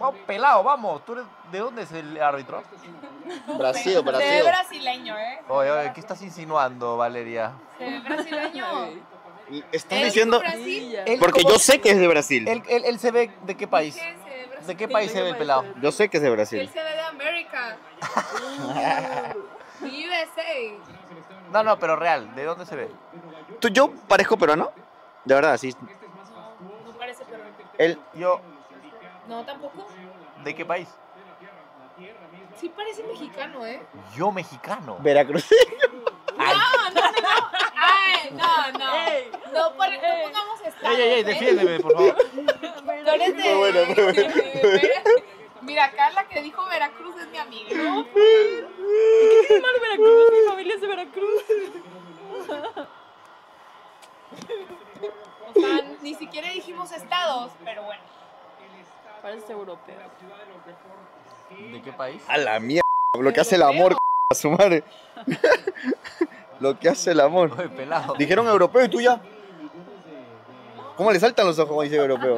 Vamos, pelado, vamos. ¿De dónde es el árbitro? Brasil, Se ve Brasil. brasileño, ¿eh? Oye, ¿qué estás insinuando, Valeria? Se ve brasileño. Estás Él diciendo... dijo Brasil. Él Porque como- yo sé que es de Brasil. Él se ve de qué país. Dije, se ve brasileño. ¿De qué país se ve el pelado? Yo sé que es de Él Brasil. se ve de América. USA. No, pero real. ¿De dónde se ve? Yo parezco peruano? De verdad, sí. No parece peruano. Él... Yo, No, tampoco. ¿de qué país? Sí parece mexicano, ¿eh? Yo mexicano. Veracruz. Ay, Ay, no. No pongamos estados, ey, defiéndeme, por favor. Tú eres de... Muy bueno, muy bueno. Mira, acá la que dijo Veracruz es mi amiga. ¿No? ¿Qué tiene malo Veracruz? Mi familia es de Veracruz. O sea, ni siquiera dijimos estados, pero bueno. Parece europeo. ¿De qué país? A la mierda. Lo que hace el amor, a su madre. Lo que hace el amor. Oye, pelado. Dijeron europeo y tú ya. ¿Cómo le saltan los ojos cuando dice europeo?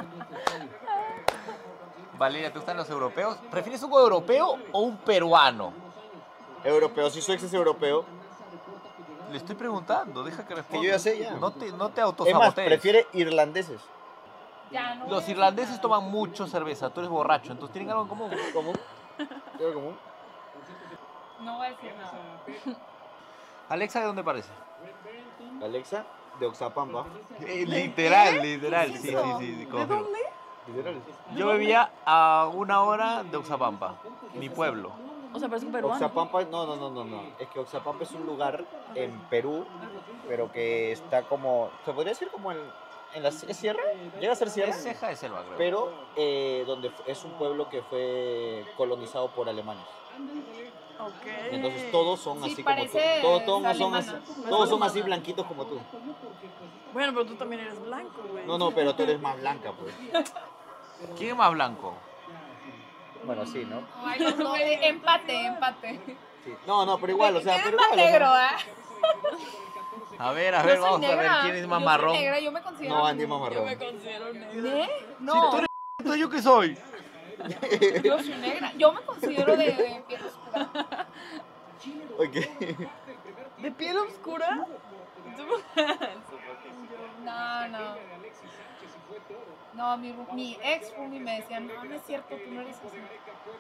Valeria, ¿te gustan los europeos? ¿Prefieres un europeo o un peruano? Europeo, si su ex es europeo. Le estoy preguntando, deja que responda. Que yo ya sé, ya. No te Es más, autosabotees. prefiere irlandeses. Ya, no. Los irlandeses toman mucho cerveza, tú eres borracho, entonces tienen algo en común. ¿Común? ¿Algo común? No voy a decir nada. Alexa, ¿de dónde parece? Alexa, de Oxapampa. Literal, literal, sí, eso? sí, ¿De confirmo. dónde? Literal. Yo vivía a 1 hora de Oxapampa, mi pueblo. O sea, parece un peruano. Oxapampa, no. Es que Oxapampa es un lugar en Perú, pero que está como, se podría decir como en la sierra, llega a ser sierra, Es ceja de selva, creo. pero donde es un pueblo que fue colonizado por alemanes. Ok. Entonces todos son Sí, así como tú. parece Todos son así blanquitos como tú. Bueno, pero tú también eres blanco, güey. No, pero tú eres más blanca, pues. ¿Quién es más blanco? Bueno, sí, ¿no? Ay, no, empate. Sí. No, pero igual, o sea, ¿Quién pero es más igual. o sea, negro, A ver, Yo soy vamos a ver negra. quién es más Yo marrón. soy negra, yo me considero. No, Andy es más Yo marrón. me considero negro. ¿Eh? Si No, tú eres entonces, ¿yo qué soy? yo soy negra. Yo me considero de piel oscura. Ok. ¿De piel oscura? No. No, mi ex roomie me decía, no es cierto, tú no eres así.